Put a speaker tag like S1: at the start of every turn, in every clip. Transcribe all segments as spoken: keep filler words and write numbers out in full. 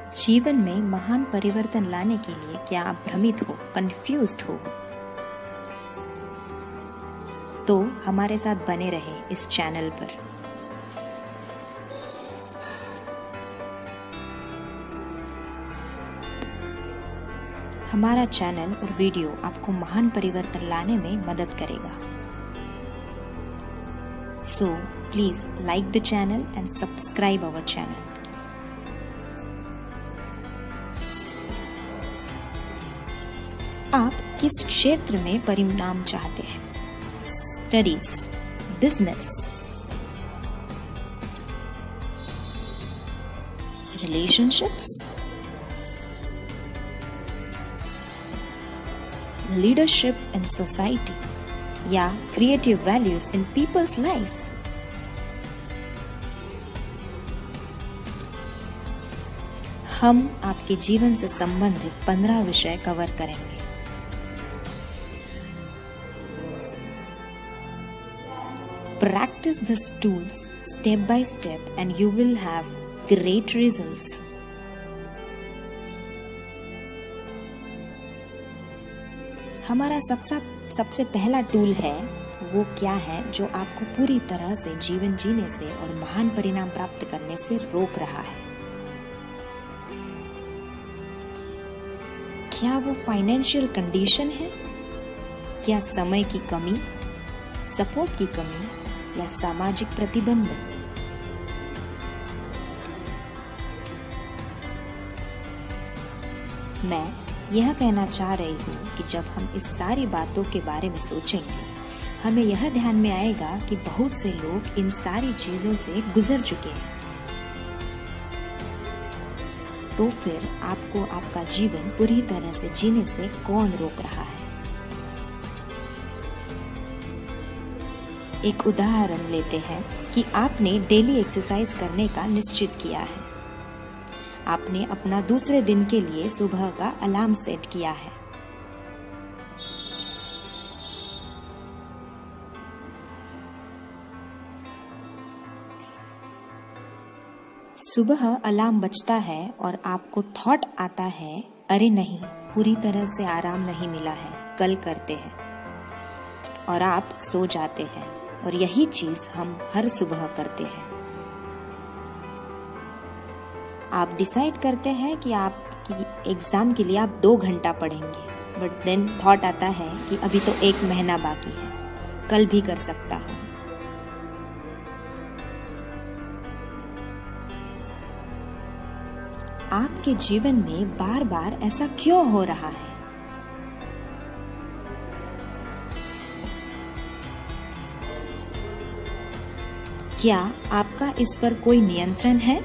S1: जीवन में महान परिवर्तन लाने के लिए क्या आप भ्रमित हो, कंफ्यूज्ड हो? तो हमारे साथ बने रहे इस चैनल पर। हमारा चैनल और वीडियो आपको महान परिवर्तन लाने में मदद करेगा। So please like the channel and subscribe our channel. आप किस क्षेत्र में परिणाम चाहते हैं? Studies, business, relationships, leadership in society या creative values in people's life? हम आपके जीवन से संबंधित पंद्रह विषय कवर करेंगे। Practice these tools step by step and you will have great results. हमारा सबसे सबसे पहला टूल है, वो क्या है जो आपको पूरी तरह से जीवन जीने से और महान परिणाम प्राप्त करने से रोक रहा है? क्या वो फाइनेंशियल कंडीशन है? क्या समय की कमी, सपोर्ट की कमी या सामाजिक प्रतिबंध? मैं यह कहना चाह रही हूँ कि जब हम इस सारी बातों के बारे में सोचेंगे, हमें यह ध्यान में आएगा कि बहुत से लोग इन सारी चीजों से गुजर चुके हैं। तो फिर आपको आपका जीवन पूरी तरह से जीने से कौन रोक रहा है? एक उदाहरण लेते हैं कि आपने डेली एक्सरसाइज करने का निश्चित किया है। आपने अपना दूसरे दिन के लिए सुबह का अलार्म सेट किया है। सुबह अलार्म बजता है और आपको थॉट आता है, अरे नहीं, पूरी तरह से आराम नहीं मिला है, कल करते हैं, और आप सो जाते हैं। और यही चीज हम हर सुबह करते हैं। आप डिसाइड करते हैं कि आपकी एग्जाम के लिए आप दो घंटा पढ़ेंगे, बट देन थॉट आता है कि अभी तो एक महीना बाकी है, कल भी कर सकता हूं। आपके जीवन में बार बार ऐसा क्यों हो रहा है? क्या आपका इस पर कोई नियंत्रण है?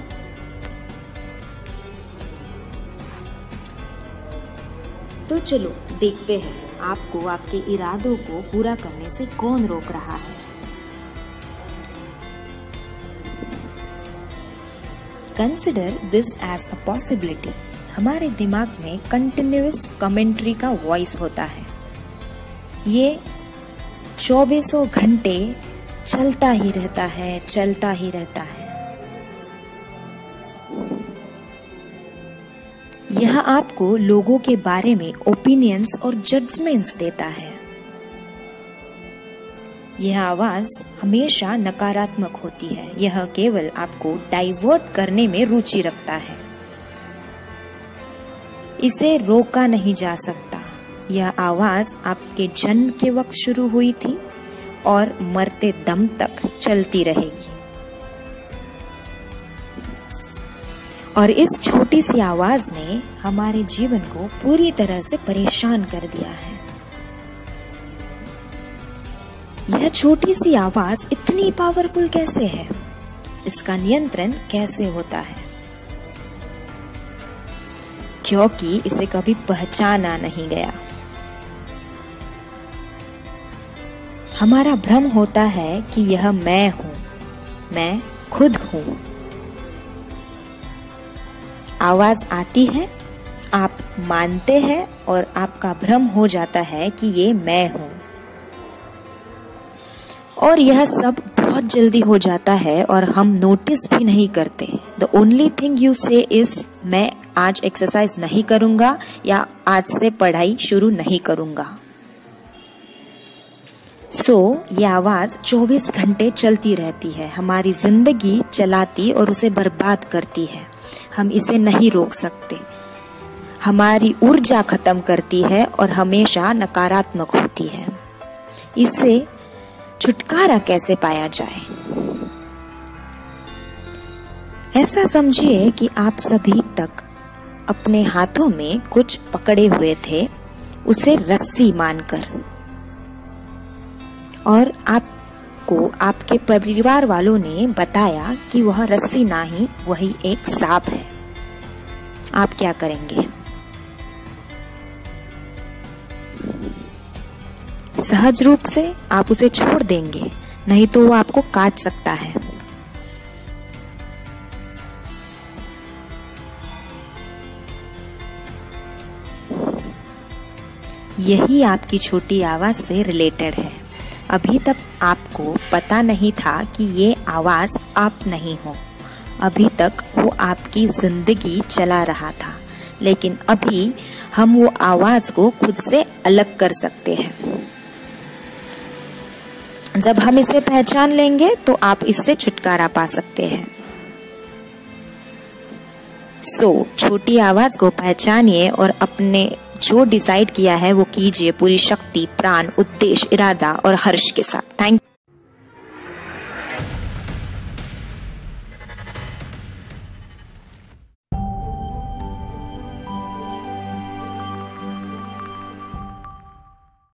S1: तो चलो देखते हैं आपको आपके इरादों को पूरा करने से कौन रोक रहा है। Consider this as a possibility. हमारे दिमाग में कंटिन्यूअस कमेंट्री का वॉइस होता है। ये चौबीसों घंटे चलता ही रहता है, चलता ही रहता है। यह आपको लोगों के बारे में ओपिनियंस और जजमेंट्स देता है। यह आवाज हमेशा नकारात्मक होती है। यह केवल आपको डाइवर्ट करने में रुचि रखता है। इसे रोका नहीं जा सकता। यह आवाज आपके जन्म के वक्त शुरू हुई थी और मरते दम तक चलती रहेगी। और इस छोटी सी आवाज ने हमारे जीवन को पूरी तरह से परेशान कर दिया है। यह छोटी सी आवाज इतनी पावरफुल कैसे है? इसका नियंत्रण कैसे होता है? क्योंकि इसे कभी पहचाना नहीं गया। हमारा भ्रम होता है कि यह मैं हूं, मैं खुद हूं। आवाज आती है, आप मानते हैं और आपका भ्रम हो जाता है कि ये मैं हूं। और यह सब बहुत बहुत जल्दी हो जाता है और हम नोटिस भी नहीं करते। The only thing you say is मैं आज एक्सरसाइज नहीं करूंगा या आज से पढ़ाई शुरू नहीं करूंगा। सो so, ये आवाज चौबीस घंटे चलती रहती है, हमारी जिंदगी चलाती और उसे बर्बाद करती है। हम इसे नहीं रोक सकते, हमारी ऊर्जा खत्म करती है और हमेशा नकारात्मक होती है। इससे छुटकारा कैसे पाया जाए? ऐसा समझिए कि आप सभी तक अपने हाथों में कुछ पकड़े हुए थे, उसे रस्सी मानकर, और आपको आपके परिवार वालों ने बताया कि वह रस्सी नहीं, वही एक सांप है। आप क्या करेंगे? सहज रूप से आप उसे छोड़ देंगे, नहीं तो वो आपको काट सकता है। यही आपकी छोटी आवाज से रिलेटेड है। अभी तक आपको पता नहीं था कि ये आवाज आप नहीं हो। अभी तक वो आपकी जिंदगी चला रहा था, लेकिन अभी हम वो आवाज को खुद से अलग कर सकते हैं। जब हम इसे पहचान लेंगे तो आप इससे छुटकारा पा सकते हैं। सो so, छोटी आवाज को पहचानिए और अपने जो डिसाइड किया है वो कीजिए पूरी शक्ति, प्राण, उद्देश्य, इरादा और हर्ष के साथ। थैंक